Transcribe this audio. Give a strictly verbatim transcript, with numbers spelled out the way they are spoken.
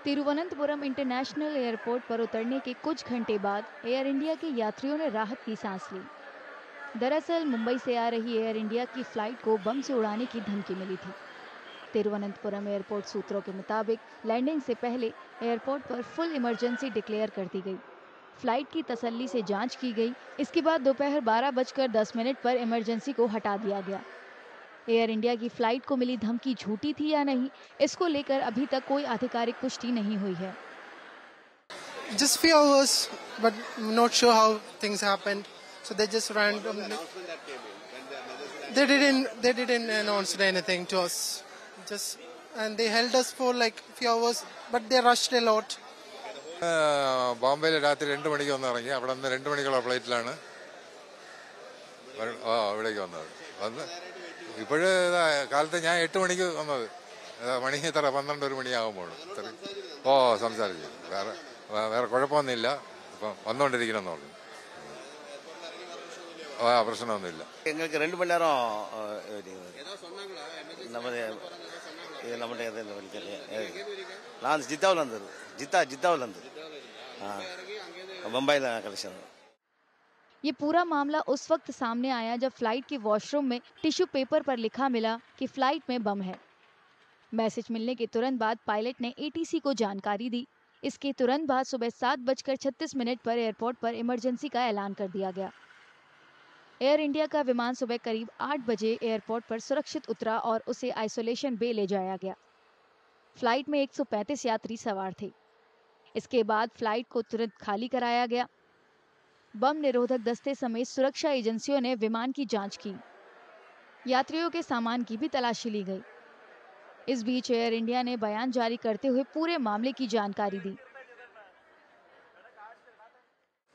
Thiruvananthapuram international airport पर उतरने के कुछ घंटे बाद एयर इंडिया के यात्रियों ने राहत की सांस ली। दरअसल मुंबई से आ रही एयर इंडिया की फ्लाइट को बम से उड़ाने की धमकी मिली थी। तिरुवनंतपुरम एयरपोर्ट सूत्रों के मुताबिक लैंडिंग से पहले एयरपोर्ट पर फुल इमरजेंसी डिक्लेयर कर दी गई। फ्लाइट की तसल्ली से जांच की गई। इसके बाद दोपहर बारह बजकर दस मिनट पर इमरजेंसी को हटा दिया गया। एयर इंडिया की फ्लाइट को मिली धमकी झूठी थी या नहीं, इसको लेकर अभी तक कोई आधिकारिक पुष्टि नहीं हुई है। Just few hours, but not sure how things happened. So they just randomly. They didn't. They didn't announce anything to us. Just and they held us for like few hours, but they rushed a lot. ബോംബെയിൽ രാത്രി രണ്ട് മണിക്ക് വന്ന് ഇറങ്ങി. അവിടെ നിന്ന് രണ്ട് മണിക്കുള്ള ഫ്ലൈറ്റിലാണ് ആ ഇവിടേക്ക് വന്നത്. വന്ന് ഇപ്പോഴ് കാലത്ത് ഞാൻ എട്ട് മണിക്ക് വന്നത്. മണി ഇത്ര പന്ത്രണ്ട് ഒരു മണിയാകുമ്പോൾ ഓ സംസാരിച്ചു. വേറെ വേറെ കുഴപ്പമൊന്നുമില്ല. ഇപ്പം വന്നുകൊണ്ടിരിക്കണമെന്ന് പറഞ്ഞു. ആ പ്രശ്നമൊന്നുമില്ല. எங்களுக்கு ரெண்டு மணி நேரம் நம்ம நம்முடைய நான் ஜித்தாவில் இருந்தது ஜித்தா ஜித்தாவில் இருந்தது मुंबई कलेक्शन। ये पूरा मामला उस वक्त सामने आया जब फ्लाइट के वॉशरूम में टिश्यू पेपर पर लिखा मिला कि फ्लाइट में बम है। मैसेज मिलने के तुरंत बाद पायलट ने एटीसी को जानकारी दी। इसके तुरंत बाद सुबह सात बजकर छत्तीस मिनट पर एयरपोर्ट पर इमरजेंसी का ऐलान कर दिया गया। एयर इंडिया का विमान सुबह करीब आठ बजे एयरपोर्ट पर सुरक्षित उतरा और उसे आइसोलेशन बे ले जाया गया। फ्लाइट में एक सौ पैंतीस यात्री सवार थे। इसके बाद फ्लाइट को तुरंत खाली कराया गया। बम निरोधक दस्ते समेत सुरक्षा एजेंसियों ने विमान की जांच की। यात्रियों के सामान की भी तलाशी ली गई। इस बीच एयर इंडिया ने बयान जारी करते हुए पूरे मामले की जानकारी दी।